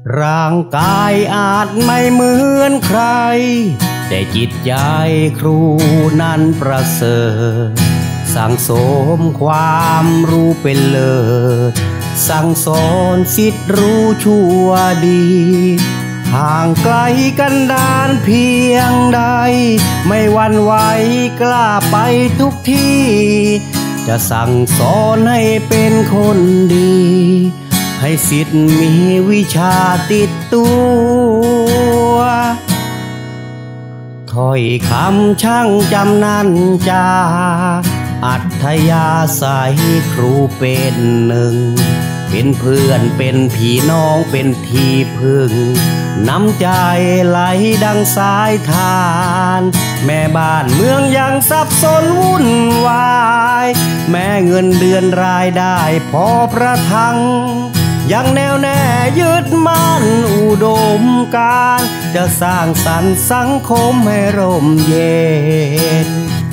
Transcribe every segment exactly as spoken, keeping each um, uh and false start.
ร่างกายอาจไม่เหมือนใครแต่จิตใจครูนั้นประเสริฐสั่งสมความรู้เป็นเลิศสั่งสอนสิทธิ์รู้ชั่วดีห่างไกลกันดานเพียงใดไม่หวั่นไหวกล้าไปทุกที่จะสั่งสอนให้เป็นคนดีให้สิทธิ์มีวิชาติดตัวถ้อยคำช่างจำนันจาอัธยาศัยครูเป็นหนึ่งเป็นเพื่อนเป็นพี่น้องเป็นที่พึ่งน้ำใจไหลดังสายทานแม่บ้านเมืองยังสับสนวุ่นวายแม้เงินเดือนรายได้พอประทังยังแน่วแน่ยึดมั่นอุดมการณ์จะสร้างสรรค์สังคมให้ร่มเย็น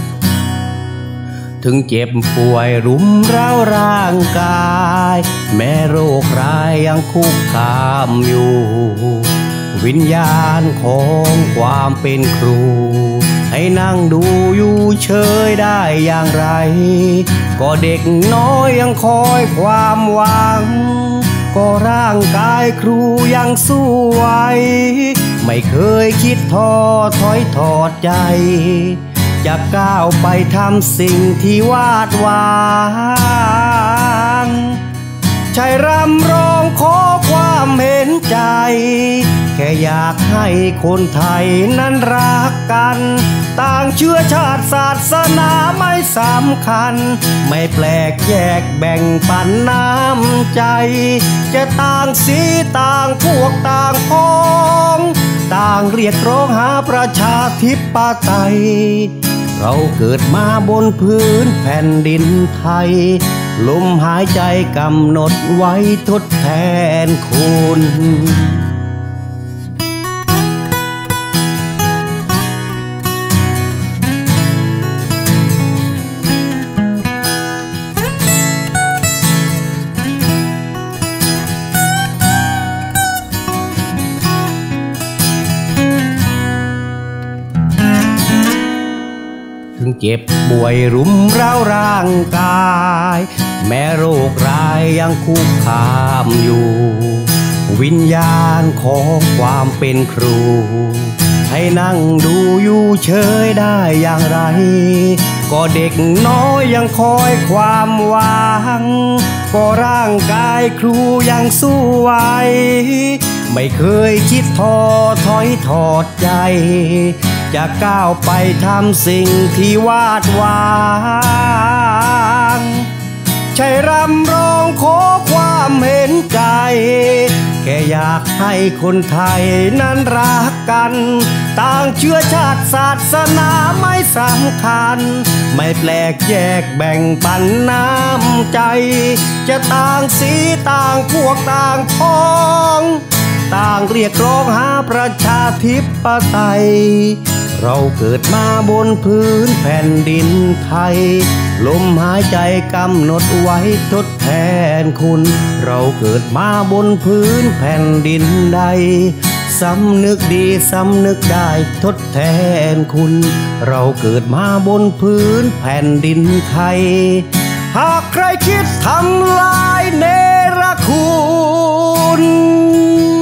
ถึงเจ็บป่วยรุมเร้าร่างกายแม้โรคร้ายยังคุกคามอยู่วิญญาณของความเป็นครูให้นั่งดูอยู่เฉยได้อย่างไรก็เด็กน้อยยังคอยความหวังก็ร่างกายครูยังสู้ไหวไม่เคยคิดท้อถอยถอดใจจะก้าวไปทำสิ่งที่วาดหวังใช่รำร้องขอความเห็นใจแค่อยากให้คนไทยนั้นรักกันต่างเชื้อชาติศาสนาไม่สำคัญไม่แปลกแยกแบ่งปันน้ำใจจะต่างสีต่างพวกต่างพ้องต่างเรียกร้องหาประชาธิปไตยเราเกิดมาบนพื้นแผ่นดินไทยลมหายใจกำหนดไว้ทดแทนคุณถึงเจ็บป่วยรุมเร้าร่างกายแม้โรคร้ายยังคุกคามอยู่วิญญาณของความเป็นครูให้นั่งดูอยู่เฉยได้อย่างไรก็เด็กน้อยยังคอยความหวังก็ร่างกายครูยังสู้ไหวไม่เคยคิดท้อถอยถอดใจจะก้าวไปทำสิ่งที่วาดหวังใช่รำร้องขอความเห็นใจแค่อยากให้คนไทยนั้นรักกันต่างเชื้อชาติศาสนาไม่สำคัญไม่แปลกแยกแบ่งปันน้ำใจจะต่างสีต่างพวกต่างพ้องต่างเรียกร้องหาประชาธิปไตยเราเกิดมาบนพื้นแผ่นดินไทยลมหายใจกำหนดไว้ทดแทนคุณเราเกิดมาบนพื้นแผ่นดินใดสำนึกดีสำนึกได้ทดแทนคุณเราเกิดมาบนพื้นแผ่นดินไทยหากใครคิดทำลายเนรคุณ